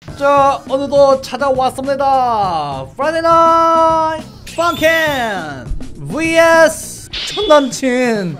자, 오늘도 찾아왔습니다. 프라이데이 나이트 펀캔 vs 전남친.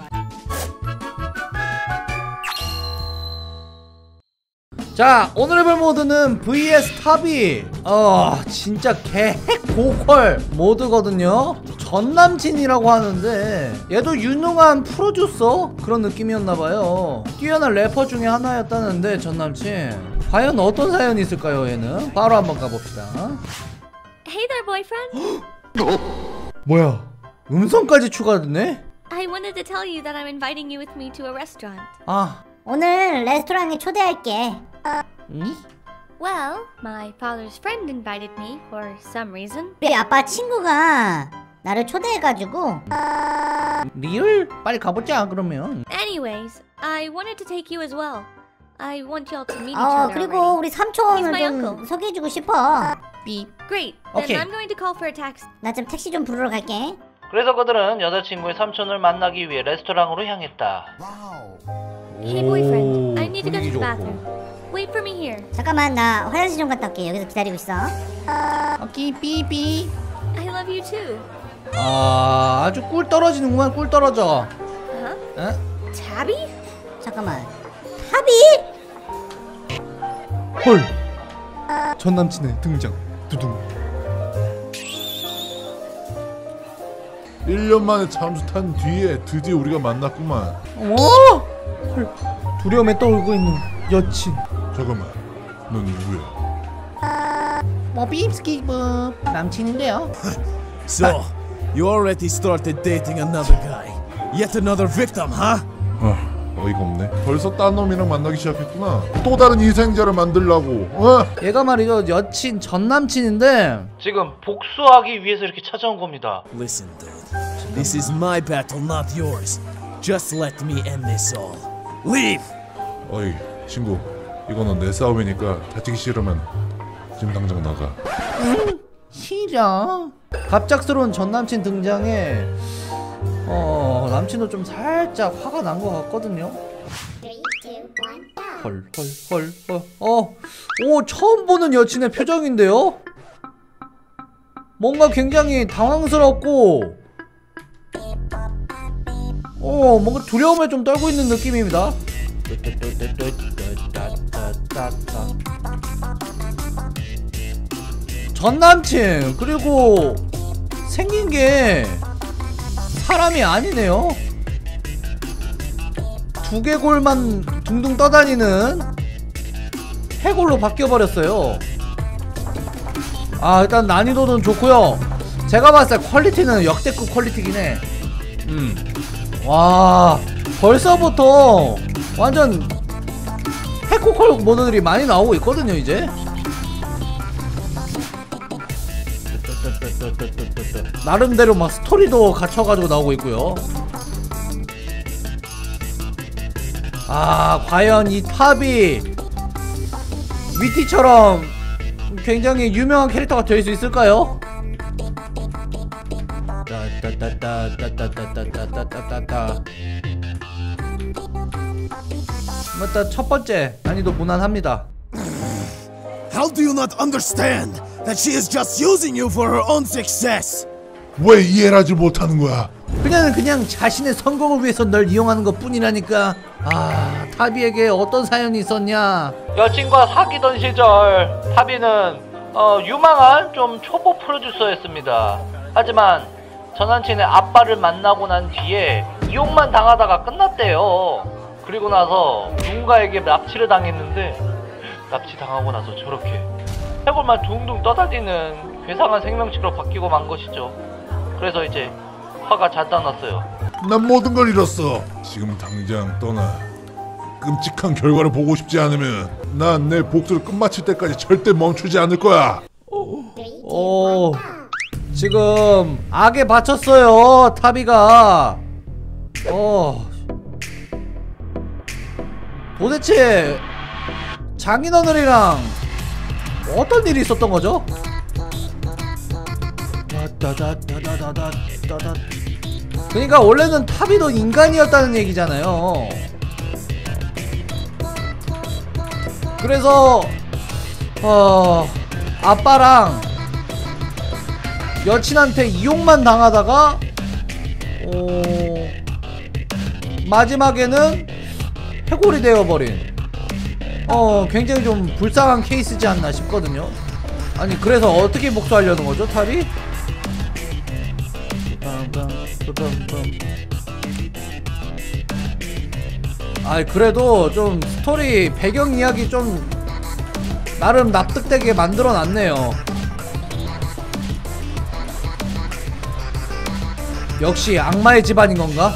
자, 오늘 해볼 모드는 vs 탑이 진짜 개핵 고퀄 모드거든요. 전남친이라고 하는데 얘도 유능한 프로듀서 그런 느낌이었나봐요. 뛰어난 래퍼 중에 하나였다는데 전남친 과연 어떤 사연이 있을까요? 얘는 바로 한번 가봅시다. Hey there, boyfriend. 뭐야, 음성까지 추가됐네? I wanted to tell you that I'm inviting you with me to a restaurant. 오늘 레스토랑에 초대할게. Well, my father's friend invited me for some reason. 우리 아빠 친구가 나를 초대해가지고. 리얼? 빨리 가보자 그러면. Anyways, I wanted to take you as well. I want y'all to meet each other 그리고 already. 우리 삼촌을 He's my 좀 uncle. 소개해주고 싶어. 삐. Great. Then Okay. I'm going to call for a taxi. 나 좀 택시 좀 부르러 갈게. 그래서 그들은 여자친구의 삼촌을 만나기 위해 레스토랑으로 향했다. Hey, boyfriend. I need to go to 분위기 the 좋고. bathroom. Wait for me here. 잠깐만, 나 화장실 좀 갔다 올게. 여기서 기다리고 있어. 오케이, 삐삐. I love you too. 아주 꿀 떨어지는구만. 꿀 떨어져. 에? Tabby? 잠깐만. 탑이? 헐, 전남친의 등장. 두둥. 1년 만에 잠수 탄 뒤에 드디어 우리가 만났구만. 헐, 두려움에 떠올고 있는 여친. 잠깐만, 넌 누구야? 삐스키브 남친인데요. So, you already started dating another guy. Yet another victim, huh? 어이가 없네. 벌써 딴 놈이랑 만나기 시작했구나. 또 다른 희생자를 만들라고. 얘가 말이죠, 여친 전남친인데 지금 복수하기 위해서 이렇게 찾아온 겁니다. Listen, dude. This is my battle, not yours. Just let me end this all. Leave! 어이 친구, 이거는 내 싸움이니까 다치기 싫으면 지금 당장 나가. 시작. 갑작스러운 전남친 등장에 남친도 좀 살짝 화가 난 것 같거든요. 헐. 오, 처음 보는 여친의 표정인데요? 뭔가 굉장히 당황스럽고 뭔가 두려움에 좀 떨고 있는 느낌입니다. 전남친, 그리고 생긴 게 사람이 아니네요. 두개골만 둥둥 떠다니는 해골로 바뀌어버렸어요. 일단 난이도는 좋고요. 제가 봤을 때 퀄리티는 역대급 퀄리티긴 해. 와, 벌써부터 완전 해코컬 모드들이 많이 나오고 있거든요 이제. 나름대로 막 스토리도 갖춰가지고 나오고 있고요. 과연 이 탑이 위티처럼 굉장히 유명한 캐릭터가 될 수 있을까요? 일단 첫 번째 난이도 무난합니다. How do you not understand that she is just using you for her own success? 왜 이해를 하지 못하는 거야? 그냥 자신의 성공을 위해서 널 이용하는 것 뿐이라니까. 타비에게 어떤 사연이 있었냐? 여친과 사귀던 시절 타비는 유망한 좀 초보 프로듀서였습니다. 하지만 전남친의 아빠를 만나고 난 뒤에 이용만 당하다가 끝났대요. 그리고 나서 누군가에게 납치를 당했는데 납치당하고 나서 저렇게 해골만 둥둥 떠다니는 괴상한 생명체로 바뀌고 만 것이죠. 그래서 이제 화가 잔뜩 났어요. 난 모든 걸 잃었어. 지금 당장 떠나. 끔찍한 결과를 보고 싶지 않으면 난 내 복수를 끝마칠 때까지 절대 멈추지 않을 거야. 지금 악에 바쳤어요 타비가. 도대체 장인어른이랑 어떤 일이 있었던 거죠? 그러니까 원래는 타비도 인간이었다는 얘기잖아요. 그래서 아빠랑 여친한테 이용만 당하다가 마지막에는 해골이 되어버린 굉장히 좀 불쌍한 케이스지 않나 싶거든요. 아니 그래서 어떻게 복수하려는 거죠 탑이? 아이 그래도 좀 스토리 배경 이야기 좀 나름 납득되게 만들어 놨네요. 역시 악마의 집안인 건가?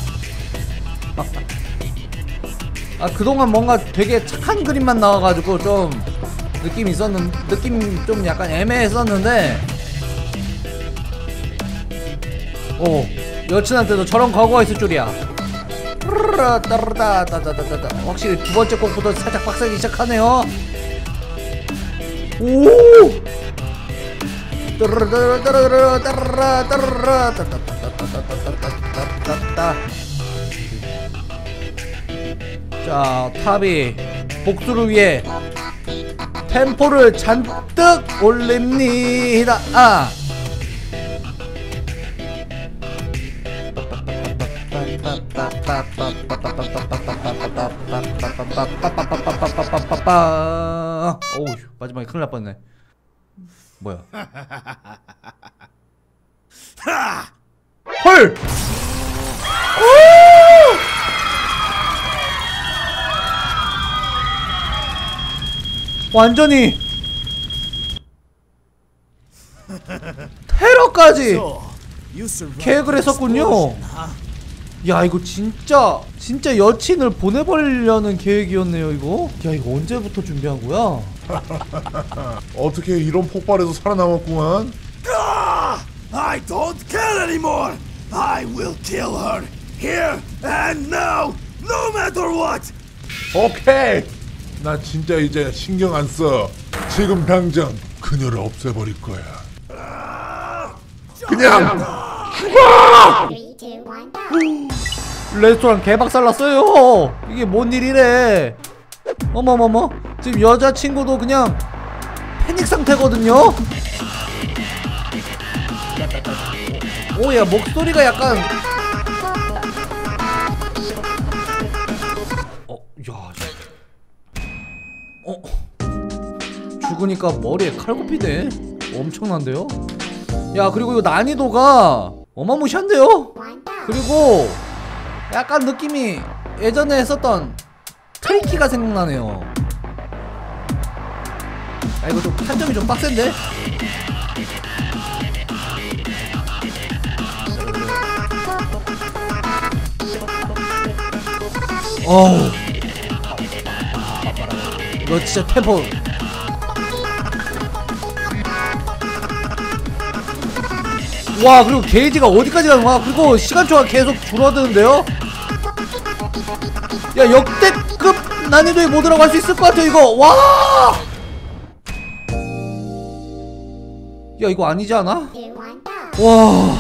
아 그동안 뭔가 되게 착한 그림만 나와가지고 좀 느낌이 느낌 좀 약간 애매했었는데 여친한테도 저런 거거가 있을 줄이야. 확실히 두 번째 곡부터 살짝 빡세기 시작하네요. 자, 탑이 복수를 위해 템포를 잔뜩 올립니다. 어우, 마지막에 큰일 날 뻔했네. 뭐야? 헐! 완전히 테러까지 계획을 했었군요. 야 이거 진짜 여친을 보내버리려는 계획이었네요 이거. 야 이거 언제부터 준비한 거야? 어떻게 이런 폭발에서 살아남았구만. I don't care anymore. I will kill her here and now, no matter what. 오케이. 나 진짜 이제 신경 안 써. 지금 당장 그녀를 없애버릴 거야. 그냥 죽어! 레스토랑 개박살났어요. 이게 뭔 일이래. 어머머머, 지금 여자친구도 그냥 패닉 상태거든요. 오야 목소리가 약간 죽으니까 머리에 칼굽히네. 엄청난데요? 야 그리고 이거 난이도가 어마무시한데요? 그리고 약간 느낌이 예전에 했었던 트리키가 생각나네요. 아 이거 좀 판정이 좀 빡센데? 어우 이거 진짜 템포 와 그리고 게이지가 어디까지 가는 거야? 그리고 시간초가 계속 줄어드는데요? 야 역대급 난이도의 모드라고 할 수 있을 것 같아 이거. 와! 야 이거 아니지 않아? 와.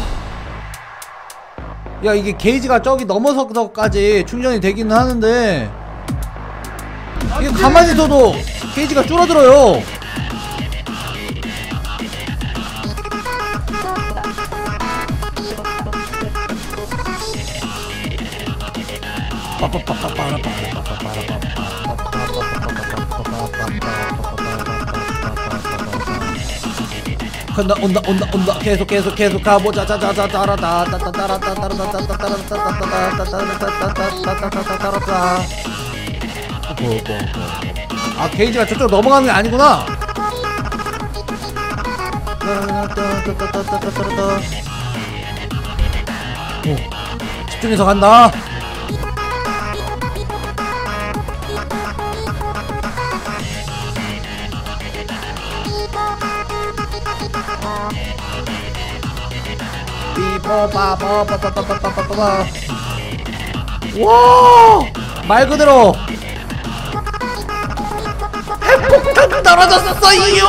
야 이게 게이지가 저기 넘어서까지 충전이 되기는 하는데 이게 가만히 있어도 게이지가 줄어들어요. 온다 계속 가보자. 아 게이지가 저쪽 넘어가는 게 아니구나. 집중해서 간다. 와! 말 그대로 핵폭탄 떨어졌었어 이유!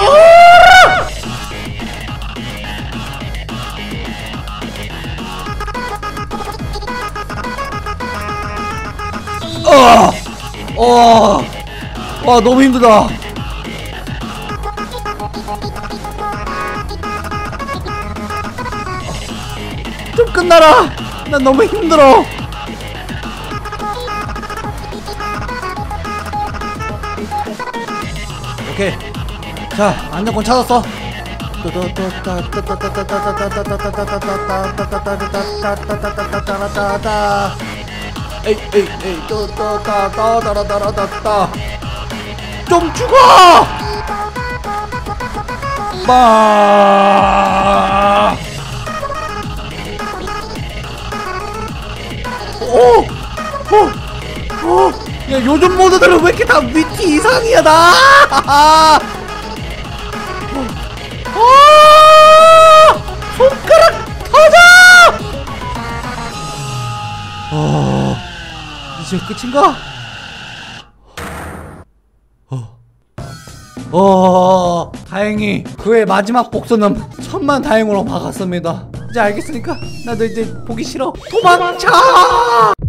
와 너무 힘들다. 좀 끝나라. 난 너무 힘들어. 오케이. 자, 안정권 찾았어. 에이 좀 죽어. 빠. 오. 야, 요즘 모드들은 왜 이렇게 다 위티 이상이야 나. 손가락 터져. 이제 끝인가? 다행히 그의 마지막 복수는 천만다행으로 막았습니다. 이제 알겠으니까 나도 이제 보기 싫어. 도망쳐.